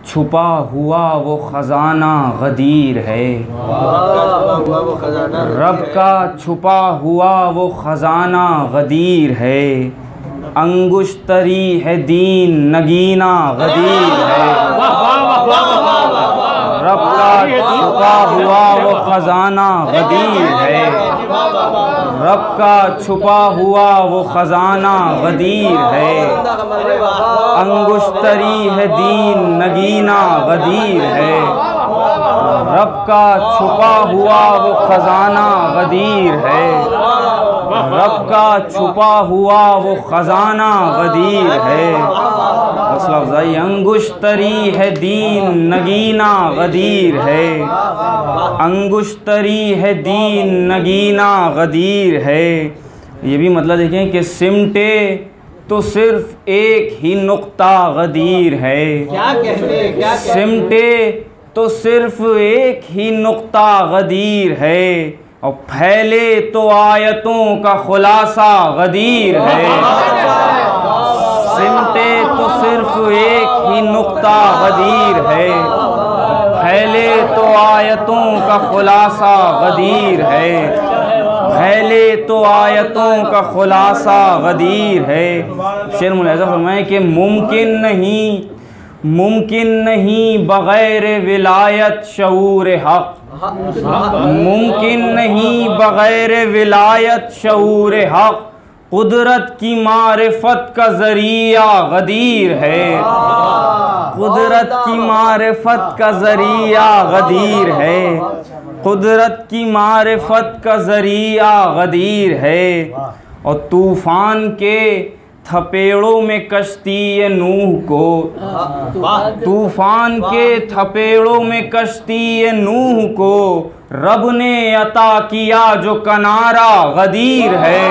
छुपा हुआ वो ख़ज़ाना गदीर है। रब का छुपा हुआ वो ख़ज़ाना गदीर है। अंगुश्तरी है दीन नगीना गदीर है। रब का छुपा हुआ वो ख़ज़ाना गदीर है। रब का छुपा हुआ वो ख़ज़ाना गदीर है। अंगुश्तरी है दीन नगीना गदीर है। रब का छुपा हुआ वो ख़ज़ाना गदीर है। रब का छुपा हुआ वो ख़ज़ाना गदीर है। हौसला अफ़ज़ाई। अंगुश्तरी है दीन नगीना गदीर है। अंगुश्तरी है दीन नगीना गदीर है। ये भी मतलब देखें कि सिमटे तो सिर्फ एक ही नुक्ता गदीर है। सिमटे तो सिर्फ एक ही नुक्ता गदीर है। और फैले तो आयतों का खुलासा गदीर है। सिमटे तो सिर्फ एक ही नुक्ता गदीर है। फैले तो आयतों का खुलासा गदीर है। फैले तो आयतों का खुलासा गदीर है। शेर मुलाहिज़ा फरमाए कि मुमकिन नहीं बग़ैर विलायत शऊर हक़। मुमकिन नहीं बग़ैर विलायत शऊर हक़। कुदरत की मारिफत का ज़रिया गदीर है। कुदरत की मारिफत का ज़रिया गदीर है। कुदरत की मारिफत का ज़रिया गदीर है। और तूफ़ान के थपेड़ों में कश्ती नूह को, तूफ़ान के थपेड़ों में कश्ती नूह को रब ने अता किया जो किनारा गदीर है।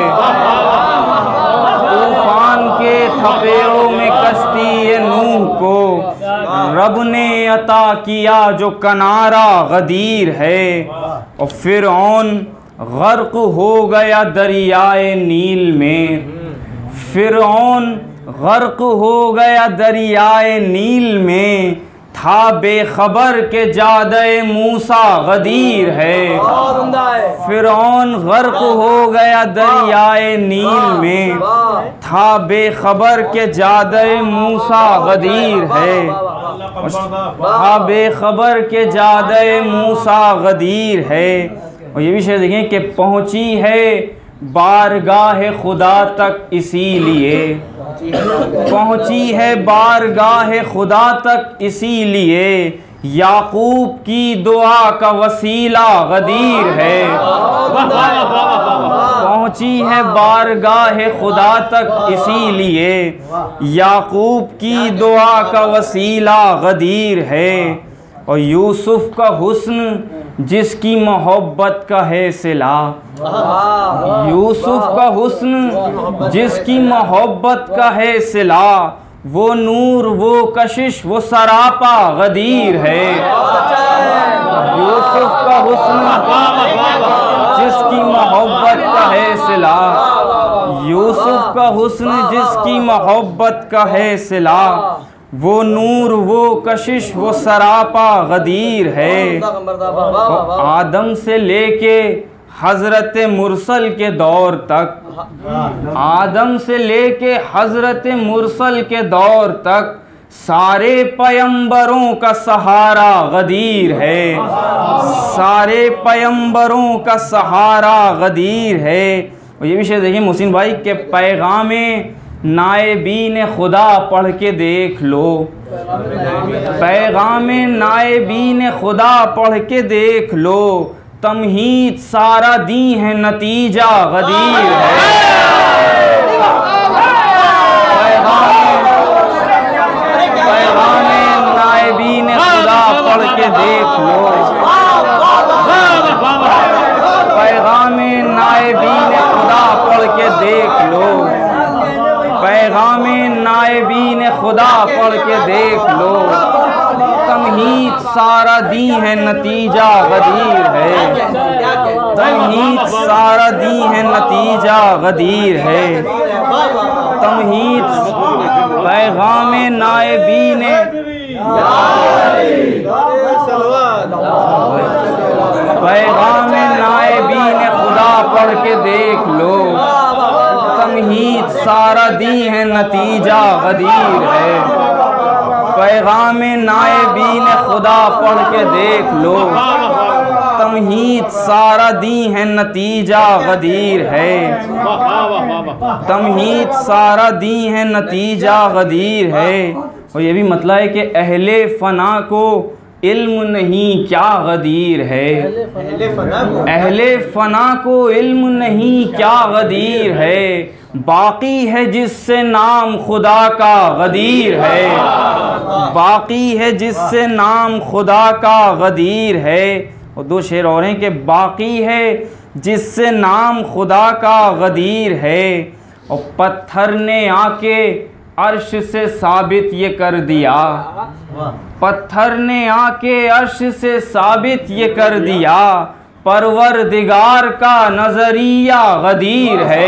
तूफ़ान के थपेड़ों में कश्ती नूह को रब ने अता किया जो किनारा गदीर है। और फ़िरऔन गर्क हो गया दरियाए नील में। फ़िरऔन गर्क हो गया दरियाए नील में। था बेखबर के जादे मूसा गदीर है। फ़िरऔन गर्क हो गया दरियाए नील में। था बेखबर के जादे मूसा गदीर है। था बेखबर के जादे मूसा गदीर है। और ये भी शेर देखें कि पहुँची है बारगाह खुदा तक इसीलिए। पहुँची है बारगाह खुदा तक इसीलिए। याकूब की दुआ का वसीला गदीर है। पहुँची है बारगाह खुदा तक इसीलिए। याकूब की दुआ का वसीला गदीर है। और यूसुफ का हुस्न जिसकी मोहब्बत का है सिला। यूसुफ का हुस्न जिसकी मोहब्बत का है सिला। वो नूर वो कशिश वो सरापा गदीर है। यूसुफ का हुस्न जिसकी मोहब्बत का है सिला। यूसुफ का हुस्न जिसकी मोहब्बत का है सिला। वो नूर वो कशिश वो सरापा गदीर है। आदम से लेके हज़रत मुरसल के दौर तक, आदम से लेके हज़रत मुरसल के दौर तक सारे पैगंबरों का सहारा गदीर है। सारे पैगंबरों का सहारा गदीर है। और ये भी शेर देखिए मोहसिन भाई के पैगामे नायबीन खुदा पढ़ के देख लो। पैगामे नायबीन खुदा पढ़ के देख लो। तमहीद सारा दी है नतीजा गदीर है। पैगामे नायबीन खुदा पढ़ के देख लो। पैगामे नायबीन खुदा पढ़ के देख लो। पैगामे नायबीन खुदा पढ़ के देख लो। तमहीद सारा दी है नतीजा गदीर है। तमहीद सारा दी है नतीजा गदीर है। तमहीद पैगामे नायबीन पढ़ के देख लो, तमहीद सारा दी है नतीजा गदीर है। पैगाम नायबीन खुदा पढ़ के देख लो, तमहीद सारा दी है नतीजा गदीर है। तमहीद सारा दी है नतीजा गदीर है। और ये भी मतलब है कि अहले फना को इल्म नहीं क्या गदीर है। अहले फना को इल्म नहीं क्या गदीर है। बाकी है जिससे नाम खुदा का गदीर है। बाकी है जिससे नाम खुदा का गदीर है। और दो शेर और हैं कि बाकी है जिससे नाम खुदा का गदीर है। और पत्थर ने आके अर्श से साबित ये कर दिया। पत्थर ने आके अर्श से साबित ये कर दिया, परवरदिगार का नजरिया गदीर है।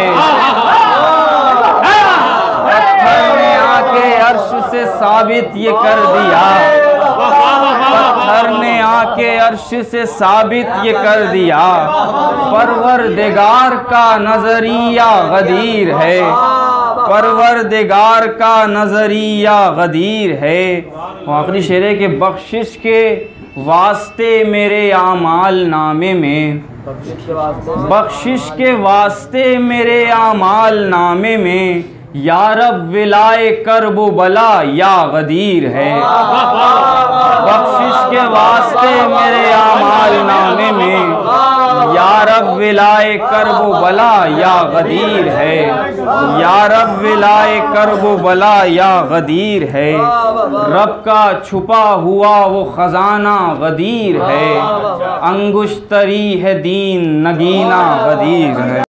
पत्थर ने आके अर्श से साबित ये कर दिया। पत्थर ने आके अर्श से साबित ये कर दिया, परवरदिगार का नजरिया गदीर है। परवरदिगार का नजरिया गदीर है। आखिरी शेर है कि बख्शिश के वास्ते मेरे आमाल नामे में, बख्शिश के वास्ते मेरे आमाल नामे में, या रब विलाए करब बला या गदीर है। बख्शिश के वास्ते मेरे आमाल नामे में, या रब विलाए करब बला या गदीर है। या रब विलाए करब बला या गदीर है। रब का छुपा हुआ वो खजाना गदीर है। अंगुश्तरी है दीन नगीना गदीर है।